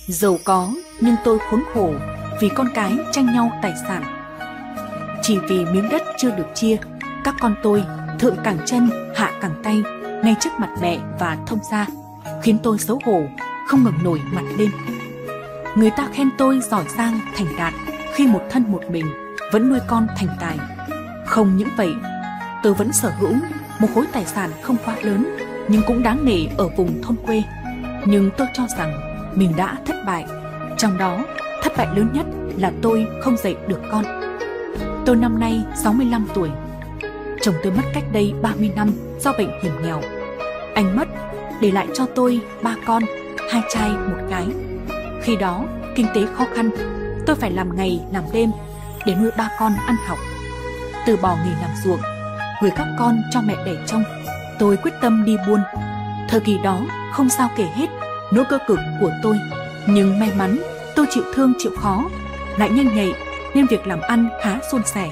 Giàu có nhưng tôi khốn khổ vì con cái tranh nhau tài sản. Chỉ vì miếng đất chưa được chia, các con tôi thượng cẳng chân hạ cẳng tay ngay trước mặt mẹ và thông gia, khiến tôi xấu hổ không ngẩng nổi mặt lên. Người ta khen tôi giỏi giang thành đạt khi một thân một mình vẫn nuôi con thành tài. Không những vậy, tôi vẫn sở hữu một khối tài sản không quá lớn nhưng cũng đáng nể ở vùng thôn quê. Nhưng tôi cho rằng mình đã thất bại. Trong đó, thất bại lớn nhất là tôi không dạy được con. Tôi năm nay 65 tuổi. Chồng tôi mất cách đây 30 năm do bệnh hiểm nghèo. Anh mất để lại cho tôi 3 con, 2 trai 1 gái. Khi đó, kinh tế khó khăn, tôi phải làm ngày làm đêm để nuôi 3 con ăn học. Từ bỏ nghề làm ruộng, gửi các con cho mẹ đẻ trông, tôi quyết tâm đi buôn. Thời kỳ đó không sao kể hết nỗi cơ cực của tôi. Nhưng may mắn tôi chịu thương chịu khó, lại nhanh nhạy nên việc làm ăn khá suôn sẻ.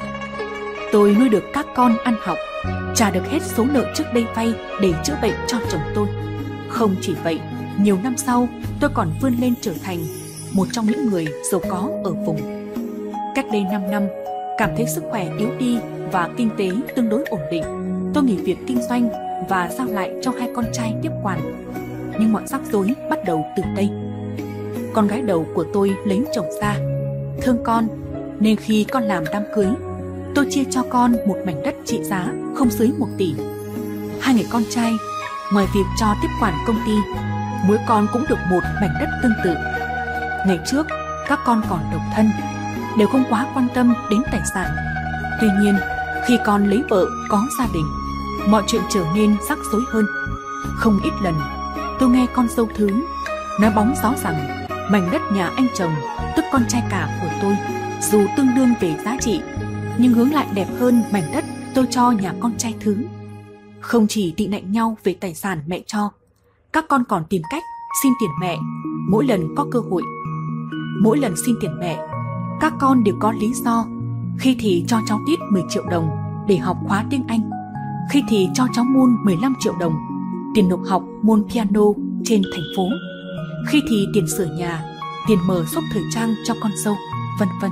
Tôi nuôi được các con ăn học, trả được hết số nợ trước đây vay để chữa bệnh cho chồng tôi. Không chỉ vậy, nhiều năm sau tôi còn vươn lên trở thành một trong những người giàu có ở vùng. Cách đây 5 năm, cảm thấy sức khỏe yếu đi và kinh tế tương đối ổn định, tôi nghỉ việc kinh doanh và giao lại cho 2 con trai tiếp quản. Nhưng mọi rắc rối bắt đầu từ đây. Con gái đầu của tôi lấy chồng ra, thương con nên khi con làm đám cưới, tôi chia cho con một mảnh đất trị giá không dưới 1 tỷ. 2 người con trai, ngoài việc cho tiếp quản công ty, mỗi con cũng được một mảnh đất tương tự. Ngày trước, các con còn độc thân, đều không quá quan tâm đến tài sản. Tuy nhiên, khi con lấy vợ có gia đình, mọi chuyện trở nên rắc rối hơn. Không ít lần, tôi nghe con dâu thứ nói bóng gió rằng mảnh đất nhà anh chồng, tức con trai cả của tôi, dù tương đương về giá trị, nhưng hướng lại đẹp hơn mảnh đất tôi cho nhà con trai thứ. Không chỉ tị nạnh nhau về tài sản mẹ cho, các con còn tìm cách xin tiền mẹ mỗi lần có cơ hội. Mỗi lần xin tiền mẹ, các con đều có lý do. Khi thì cho cháu Tít 10 triệu đồng để học khóa tiếng Anh, khi thì cho cháu Moon 15 triệu đồng tiền nộp học môn piano trên thành phố, khi thì tiền sửa nhà, tiền mở shop thời trang cho con dâu, vân vân.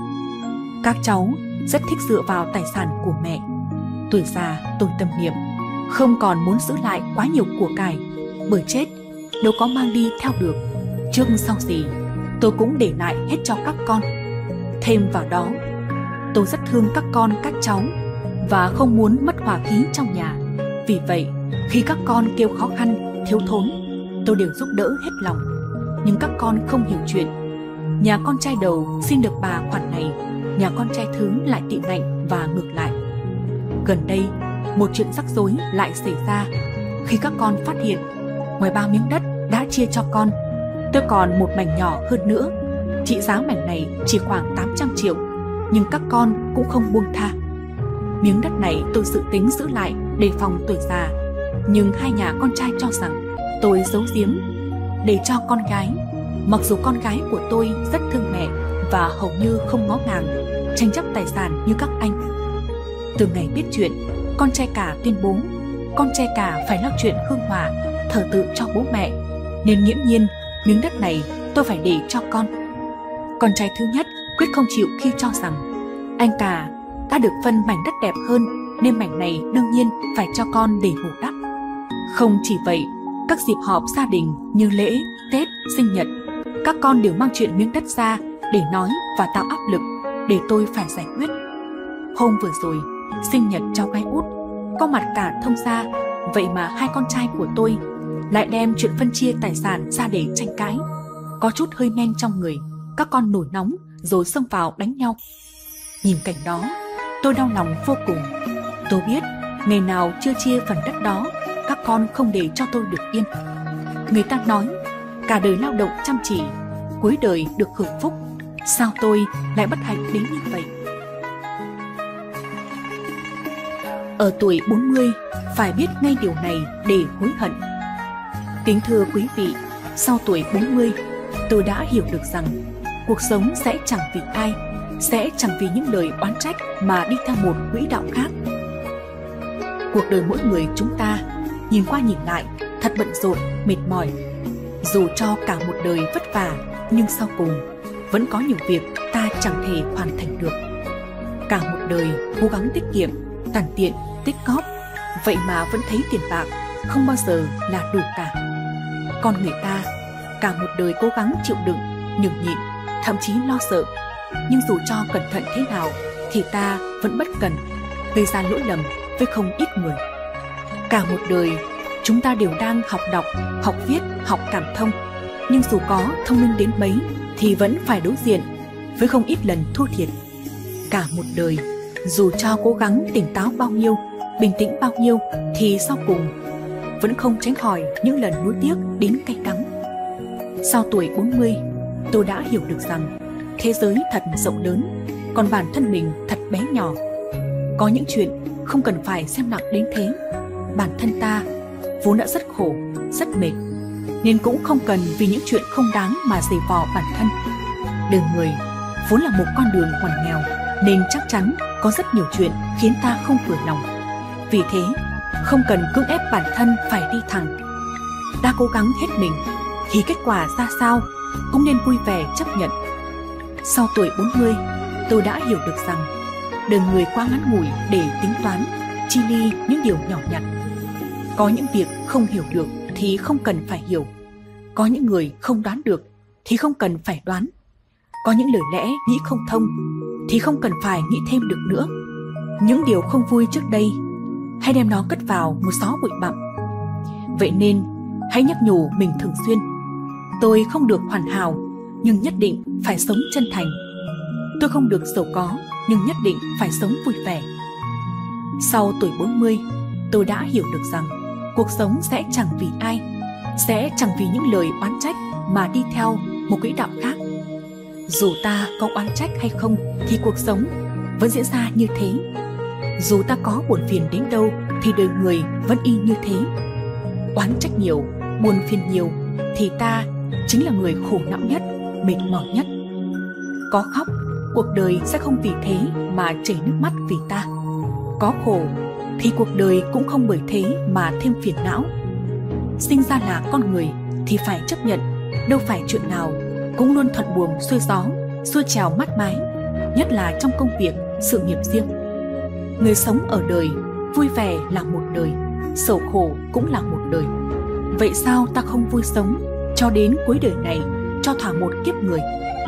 Các cháu rất thích dựa vào tài sản của mẹ. Tuổi già tôi tâm niệm, không còn muốn giữ lại quá nhiều của cải, bởi chết đâu có mang đi theo được. Trước sau gì tôi cũng để lại hết cho các con. Thêm vào đó, tôi rất thương các con các cháu và không muốn mất hòa khí trong nhà. Vì vậy, khi các con kêu khó khăn, thiếu thốn, tôi đều giúp đỡ hết lòng. Nhưng các con không hiểu chuyện. Nhà con trai đầu xin được bà khoản này, nhà con trai thứ lại tị nạnh và ngược lại. Gần đây, một chuyện rắc rối lại xảy ra khi các con phát hiện ngoài 3 miếng đất đã chia cho con, tôi còn một mảnh nhỏ hơn nữa. Trị giá mảnh này chỉ khoảng 800 triệu, nhưng các con cũng không buông tha. Miếng đất này tôi dự tính giữ lại để phòng tuổi già, nhưng 2 nhà con trai cho rằng tôi giấu giếm để cho con gái. Mặc dù con gái của tôi rất thương mẹ và hầu như không ngó ngàng tranh chấp tài sản như các anh. Từ ngày biết chuyện, con trai cả tuyên bố con trai cả phải lo chuyện hương hỏa, thờ tự cho bố mẹ, nên nghiễm nhiên miếng đất này tôi phải để cho con. Con trai thứ nhất quyết không chịu khi cho rằng anh cả đã được phân mảnh đất đẹp hơn nên mảnh này đương nhiên phải cho con để bù đắp. Không chỉ vậy, các dịp họp gia đình như lễ, Tết, sinh nhật, các con đều mang chuyện miếng đất ra để nói và tạo áp lực để tôi phải giải quyết. Hôm vừa rồi, sinh nhật cháu gái út, có mặt cả thông gia, vậy mà 2 con trai của tôi lại đem chuyện phân chia tài sản ra để tranh cãi. Có chút hơi men trong người, các con nổi nóng rồi xông vào đánh nhau. Nhìn cảnh đó, tôi đau lòng vô cùng. Tôi biết ngày nào chưa chia phần đất đó, các con không để cho tôi được yên. Người ta nói cả đời lao động chăm chỉ, cuối đời được hưởng phúc. Sao tôi lại bất hạnh đến như vậy? Ở tuổi 40, phải biết ngay điều này để hối hận. Kính thưa quý vị, sau tuổi 40, tôi đã hiểu được rằng cuộc sống sẽ chẳng vì ai, sẽ chẳng vì những lời oán trách mà đi theo một quỹ đạo khác. Cuộc đời mỗi người chúng ta, nhìn qua nhìn lại, thật bận rộn, mệt mỏi. Dù cho cả một đời vất vả, Nhưng sau cùng vẫn có nhiều việc ta chẳng thể hoàn thành được. Cả một đời cố gắng tiết kiệm, tàn tiện, tích cóp, vậy mà vẫn thấy tiền bạc không bao giờ là đủ cả. Con người ta cả một đời cố gắng chịu đựng, nhường nhịn, thậm chí lo sợ, nhưng dù cho cẩn thận thế nào thì ta vẫn bất cẩn, gây ra lỗi lầm với không ít người. Cả một đời chúng ta đều đang học đọc, học viết, học cảm thông, nhưng dù có thông minh đến mấy thì vẫn phải đối diện với không ít lần thua thiệt. Cả một đời dù cho cố gắng tỉnh táo bao nhiêu, bình tĩnh bao nhiêu thì sau cùng vẫn không tránh khỏi những lần nuối tiếc đến cay đắng. Sau tuổi 40, tôi đã hiểu được rằng thế giới thật rộng lớn, còn bản thân mình thật bé nhỏ. Có những chuyện không cần phải xem nặng đến thế. Bản thân ta vốn đã rất khổ, rất mệt, nên cũng không cần vì những chuyện không đáng mà giày vò bản thân. Đời người vốn là một con đường ngoằn nghèo, nên chắc chắn có rất nhiều chuyện khiến ta không vừa lòng. Vì thế, không cần cưỡng ép bản thân phải đi thẳng. Ta cố gắng hết mình, thì kết quả ra sao cũng nên vui vẻ chấp nhận. Sau tuổi 40, tôi đã hiểu được rằng đời người quá ngắn ngủi để tính toán, chi ly những điều nhỏ nhặt. Có những việc không hiểu được thì không cần phải hiểu. Có những người không đoán được thì không cần phải đoán. Có những lời lẽ nghĩ không thông thì không cần phải nghĩ thêm được nữa. Những điều không vui trước đây, hãy đem nó cất vào một xó bụi bặm. Vậy nên, hãy nhắc nhủ mình thường xuyên: tôi không được hoàn hảo, nhưng nhất định phải sống chân thành. Tôi không được giàu có, nhưng nhất định phải sống vui vẻ. Sau tuổi 40, tôi đã hiểu được rằng cuộc sống sẽ chẳng vì ai, sẽ chẳng vì những lời oán trách mà đi theo một quỹ đạo khác. Dù ta có oán trách hay không thì cuộc sống vẫn diễn ra như thế. Dù ta có buồn phiền đến đâu thì đời người vẫn y như thế. Oán trách nhiều, buồn phiền nhiều thì ta chính là người khổ não nhất, mệt mỏi nhất. Có khóc, cuộc đời sẽ không vì thế mà chảy nước mắt vì ta. Có khổ thì cuộc đời cũng không bởi thế mà thêm phiền não. Sinh ra là con người thì phải chấp nhận, đâu phải chuyện nào cũng luôn thuận buồm xuôi gió, xuôi trèo mát mái, nhất là trong công việc, sự nghiệp riêng. Người sống ở đời, vui vẻ là một đời, sầu khổ cũng là một đời. Vậy sao ta không vui sống cho đến cuối đời này, cho thỏa một kiếp người?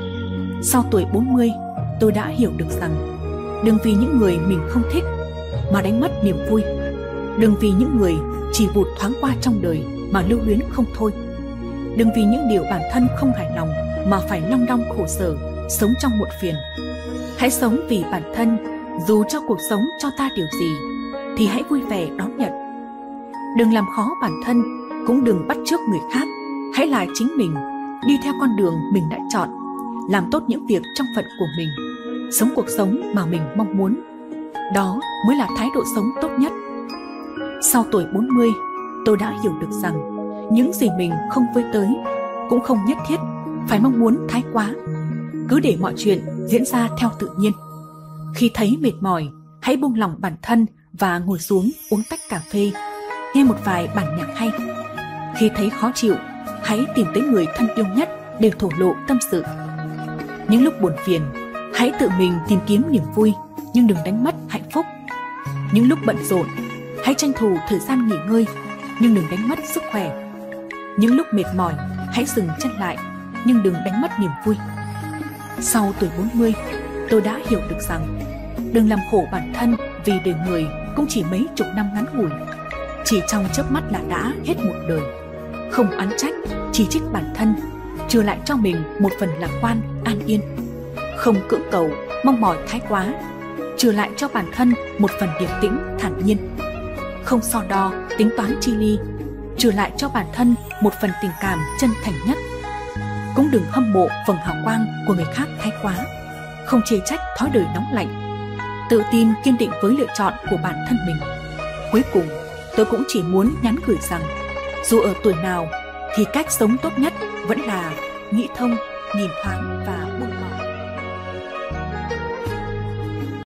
Sau tuổi 40, tôi đã hiểu được rằng đừng vì những người mình không thích mà đánh mất niềm vui. Đừng vì những người chỉ vụt thoáng qua trong đời mà lưu luyến không thôi. Đừng vì những điều bản thân không hài lòng mà phải long đong khổ sở, sống trong muộn phiền. Hãy sống vì bản thân, dù cho cuộc sống cho ta điều gì thì hãy vui vẻ đón nhận. Đừng làm khó bản thân, cũng đừng bắt chước người khác. Hãy là chính mình, đi theo con đường mình đã chọn, làm tốt những việc trong phận của mình, sống cuộc sống mà mình mong muốn. Đó mới là thái độ sống tốt nhất. Sau tuổi 40, tôi đã hiểu được rằng những gì mình không với tới cũng không nhất thiết phải mong muốn thái quá. Cứ để mọi chuyện diễn ra theo tự nhiên. Khi thấy mệt mỏi, hãy buông lỏng bản thân và ngồi xuống uống tách cà phê, nghe một vài bản nhạc hay. Khi thấy khó chịu, hãy tìm tới người thân yêu nhất để thổ lộ tâm sự. Những lúc buồn phiền, hãy tự mình tìm kiếm niềm vui, nhưng đừng đánh mất hạnh phúc. Những lúc bận rộn, hãy tranh thủ thời gian nghỉ ngơi, nhưng đừng đánh mất sức khỏe. Những lúc mệt mỏi, hãy dừng chân lại, nhưng đừng đánh mất niềm vui. Sau tuổi 40, tôi đã hiểu được rằng đừng làm khổ bản thân, vì đời người cũng chỉ mấy chục năm ngắn ngủi. Chỉ trong chớp mắt là đã hết một đời. Không oán trách, chỉ trích bản thân, trừ lại cho mình một phần lạc quan, an yên. Không cưỡng cầu, mong mỏi thái quá, trừ lại cho bản thân một phần điềm tĩnh, thản nhiên. Không so đo, tính toán chi ly, trừ lại cho bản thân một phần tình cảm chân thành nhất. Cũng đừng hâm mộ vầng hào quang của người khác thái quá, không chê trách thói đời nóng lạnh. Tự tin kiên định với lựa chọn của bản thân mình. Cuối cùng, tôi cũng chỉ muốn nhắn gửi rằng dù ở tuổi nào thì cách sống tốt nhất vẫn là nghĩ thông, nhìn thoáng và